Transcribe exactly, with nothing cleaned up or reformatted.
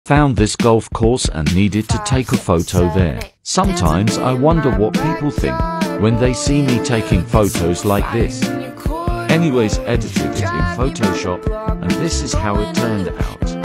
Found this golf course and needed to take a photo there. Sometimes I wonder what people think when they see me taking photos like this. Anyways, edited it in Photoshop, and this is how it turned out.